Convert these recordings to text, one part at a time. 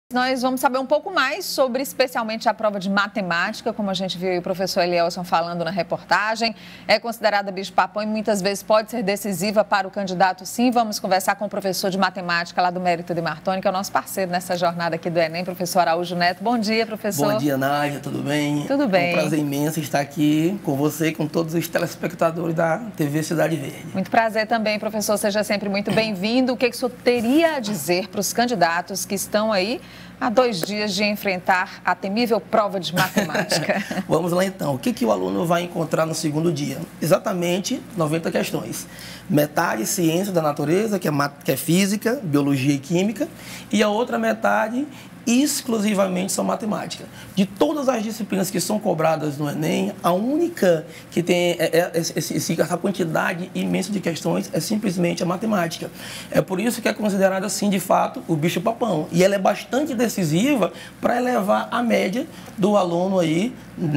Nós vamos saber um pouco mais sobre, especialmente, a prova de matemática, como a gente viu o professor Elielson falando na reportagem. É considerada bicho-papão e muitas vezes pode ser decisiva para o candidato, sim. Vamos conversar com o professor de matemática lá do Mérito de Martoni, que é o nosso parceiro nessa jornada aqui do Enem, professor Araújo Neto. Bom dia, professor. Bom dia, Nádia. Tudo bem? Tudo bem. É um prazer imenso estar aqui com você e com todos os telespectadores da TV Cidade Verde. Muito prazer também, professor. Seja sempre muito bem-vindo. O que o senhor teria a dizer para os candidatos que estão aí há 2 dias de enfrentar a temível prova de matemática? Vamos lá então. O que o aluno vai encontrar no segundo dia? Exatamente 90 questões. Metade ciência da natureza, que é física, biologia e química, e a outra metade exclusivamente são matemática. De todas as disciplinas que são cobradas no Enem, a única que tem essa quantidade imensa de questões é simplesmente a matemática. É por isso que é considerada, assim, de fato, o bicho-papão. E ela é bastante decisiva para elevar a média do aluno aí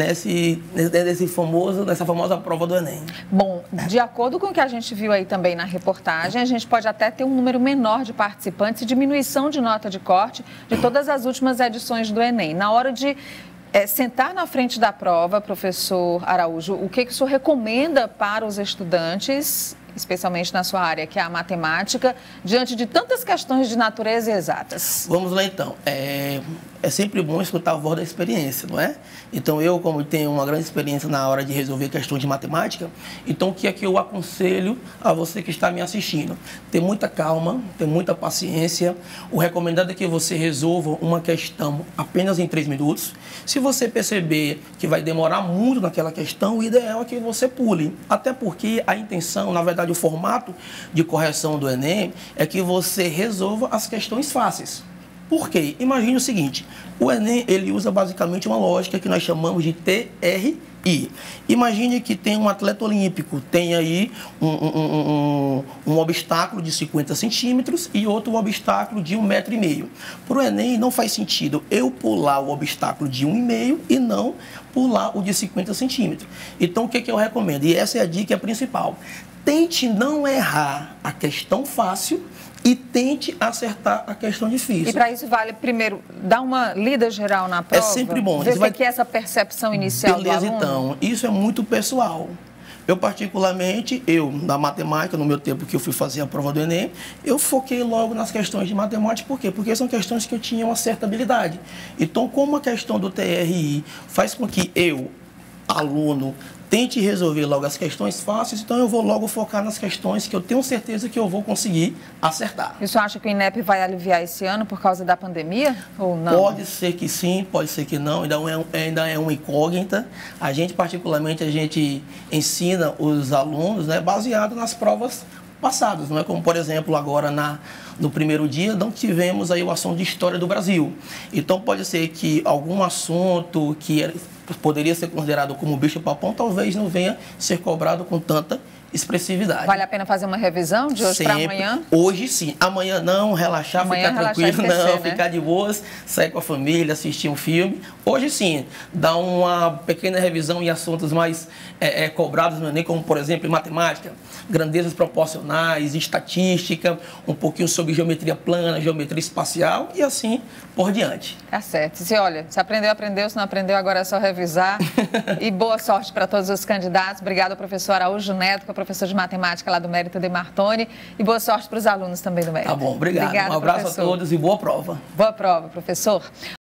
nessa famosa prova do Enem. Bom, de acordo com o que a gente viu aí também na reportagem, a gente pode até ter um número menor de participantes e diminuição de nota de corte de todas as últimas edições do Enem. Na hora de sentar na frente da prova, professor Araújo, o que o senhor recomenda para os estudantes, especialmente na sua área, que é a matemática, diante de tantas questões de natureza exatas? Vamos lá, então. É sempre bom escutar a voz da experiência, não é? Então, eu, como tenho uma grande experiência na hora de resolver questões de matemática, então o que é que eu aconselho a você que está me assistindo? Ter muita calma, ter muita paciência. O recomendado é que você resolva uma questão apenas em 3 minutos. Se você perceber que vai demorar muito naquela questão, o ideal é que você pule. Até porque a intenção, na verdade, o formato de correção do Enem é que você resolva as questões fáceis. Por quê? Imagine o seguinte, o Enem ele usa basicamente uma lógica que nós chamamos de TRI. Imagine que tem um atleta olímpico, tem aí um obstáculo de 50 centímetros e outro obstáculo de 1,5 metro. Para o Enem não faz sentido eu pular o obstáculo de 1,5 metro e não pular o de 50 centímetros. Então o que eu recomendo? E essa é a dica principal. Tente não errar a questão fácil e tente acertar a questão difícil. E para isso vale, primeiro, dar uma lida geral na prova? É sempre bom. Ver o que é essa percepção inicial do aluno? Então, isso é muito pessoal. Eu, particularmente, na matemática, no meu tempo que eu fui fazer a prova do Enem, eu foquei logo nas questões de matemática. Por quê? Porque são questões que eu tinha uma certa habilidade. Então, como a questão do TRI faz com que eu, aluno, tente resolver logo as questões fáceis, então eu vou logo focar nas questões que eu tenho certeza que eu vou conseguir acertar. E o senhor acha que o INEP vai aliviar esse ano por causa da pandemia ou não? Pode ser que sim, pode ser que não, ainda é uma incógnita. A gente, particularmente, ensina os alunos, né, baseado nas provas passadas, não é como, por exemplo, agora no primeiro dia não tivemos aí o assunto de história do Brasil. Então pode ser que algum assunto que poderia ser considerado como bicho-papão talvez não venha ser cobrado com tanta expressividade. Vale a pena fazer uma revisão de hoje para amanhã? Hoje sim. Amanhã não, relaxar, amanhã ficar tranquilo, esquecer, ficar de boas, sair com a família, assistir um filme. Hoje sim, dar uma pequena revisão em assuntos mais cobrados no Enem, como por exemplo em matemática, grandezas proporcionais, estatística, um pouquinho sobre geometria plana, geometria espacial e assim por diante. Tá certo. Se aprendeu, aprendeu. Se não aprendeu, agora é só revisar. E boa sorte para todos os candidatos. Obrigada, professor Araújo Neto, que é professor de matemática lá do Mérito de Martoni. E boa sorte para os alunos também do Mérito. Tá bom, obrigado. Um abraço, professor, a todos e boa prova. Boa prova, professor.